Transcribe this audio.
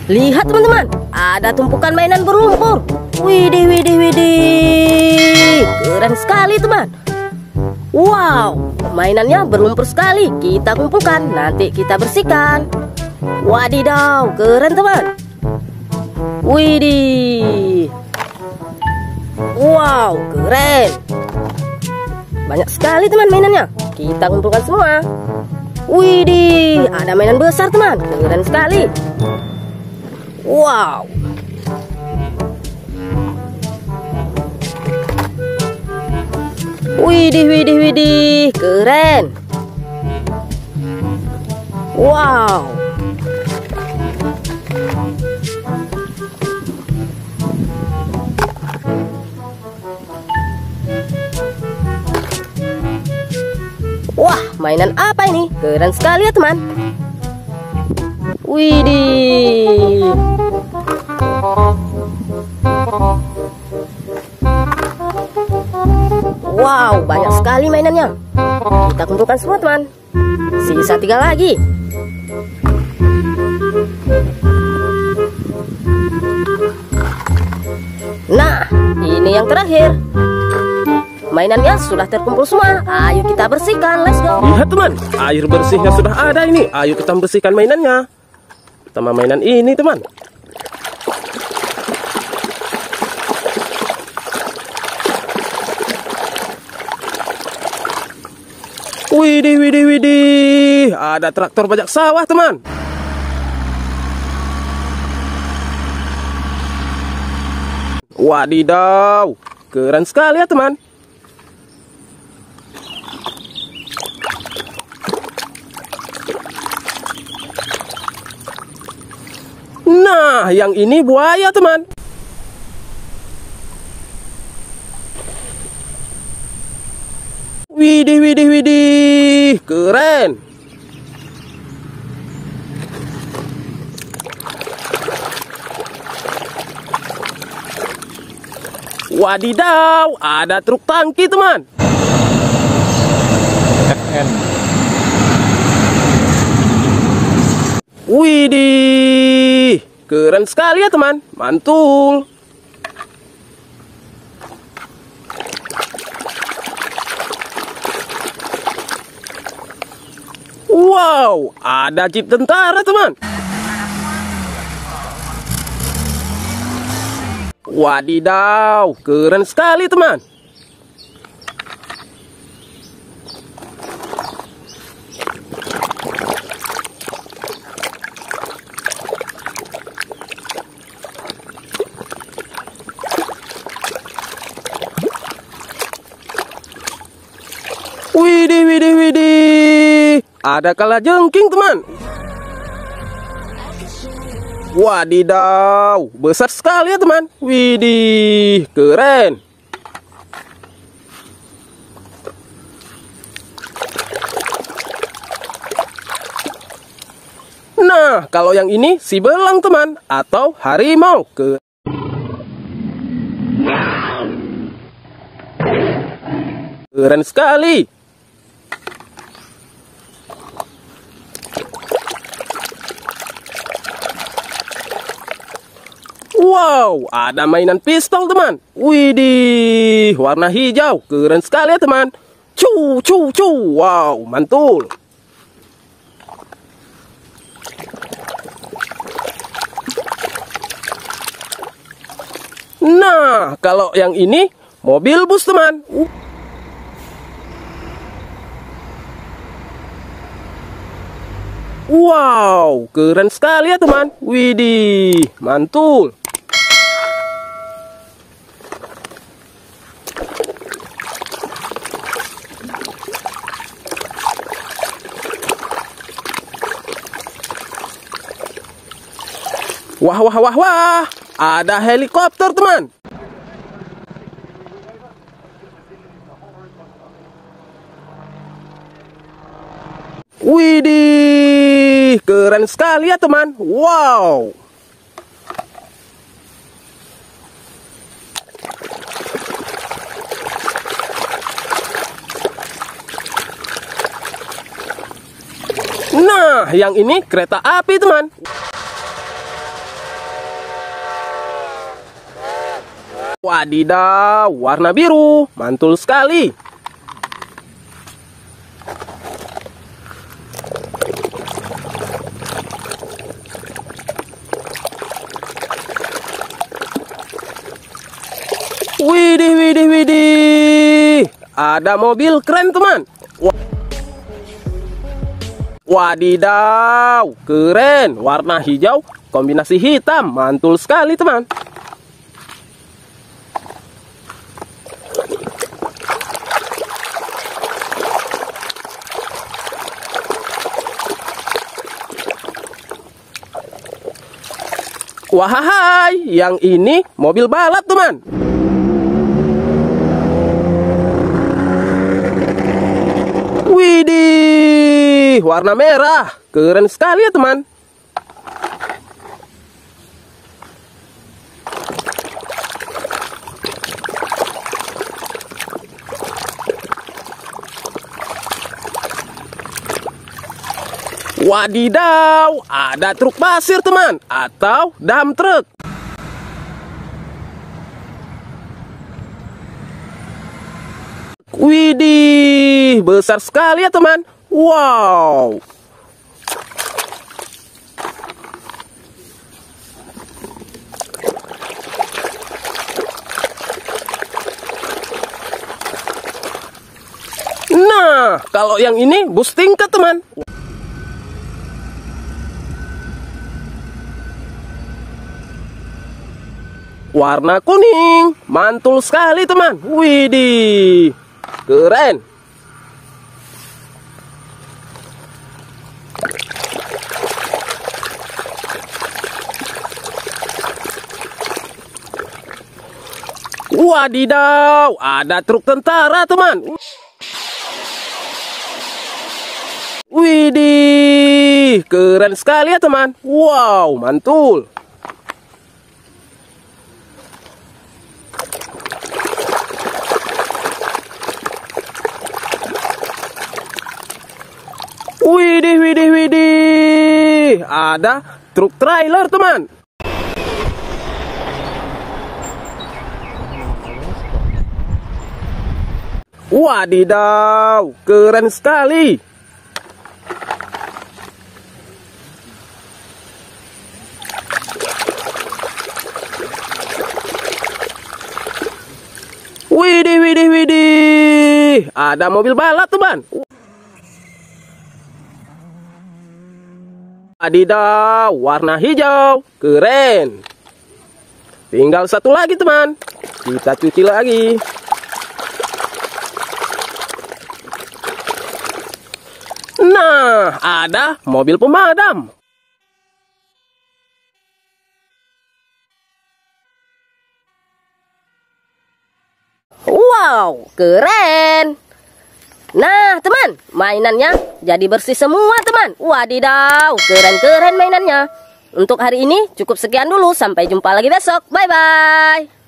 Lihat teman-teman, ada tumpukan mainan berlumpur. Widih, widih, widih. Keren sekali teman. Wow, mainannya berlumpur sekali. Kita kumpulkan, nanti kita bersihkan. Wadidaw, keren teman. Widih. Wow, keren. Banyak sekali teman mainannya. Kita kumpulkan semua. Widih, ada mainan besar teman. Keren sekali. Wow. Widih, widih, widih. Keren. Wow. Wah, mainan apa ini? Keren sekali ya teman. Widih. Wow, banyak sekali mainannya. Kita kumpulkan semua teman. Sisa 3 lagi. Nah, ini yang terakhir. Mainannya sudah terkumpul semua. Ayo kita bersihkan, let's go. Lihat teman, air bersihnya sudah ada ini. Ayo kita bersihkan mainannya. Pertama mainan ini teman. Widih, widih, widih. Ada traktor bajak sawah teman. Wadidaw, keren sekali ya teman. Nah, yang ini buaya teman. Widih, widih, widih. Keren. Wadidaw, ada truk tangki teman. Widih, keren sekali ya teman. Mantul. Wow, ada jeep tentara teman. Wadidaw, keren sekali teman. Widih, widih, widih. Ada kalajengking teman. Wadidaw, besar sekali ya teman. Widih, keren. Nah, kalau yang ini si belang teman, atau harimau. Keren sekali. Wow, ada mainan pistol teman. Widih, warna hijau. Keren sekali ya teman. Cu, cu, cu. Wow, mantul. Nah, kalau yang ini mobil bus teman. Wow, keren sekali ya teman. Widih, mantul. Wah, wah, wah, wah. Ada helikopter teman. Widih, keren sekali ya teman. Wow. Nah, yang ini kereta api teman. Wadidaw, warna biru, mantul sekali. Widih, widih, widih. Ada mobil keren, teman. Wadidaw, keren. Warna hijau, kombinasi hitam. Mantul sekali, teman. Wahai, yang ini mobil balap, teman. Widih, warna merah. Keren sekali ya, teman. Wadidaw, ada truk pasir, teman, atau dump truck. Widih, besar sekali ya, teman. Wow. Nah, kalau yang ini bus tingkat, teman. Warna kuning, mantul sekali, teman. Widih, keren. Wadidaw, ada truk tentara, teman. Widih, keren sekali ya, teman. Wow, mantul. Widih, widih, widih. Ada truk trailer, teman. Wadidaw, keren sekali. Widih, widih, widih. Ada mobil balap, teman. Wadidaw, warna hijau, keren. Tinggal satu lagi, teman. Kita cuci lagi. Nah, ada mobil pemadam. Wow, keren. Nah, teman, mainannya jadi bersih semua, teman. Wadidaw, keren-keren mainannya. Untuk hari ini cukup sekian dulu. Sampai jumpa lagi besok. Bye-bye.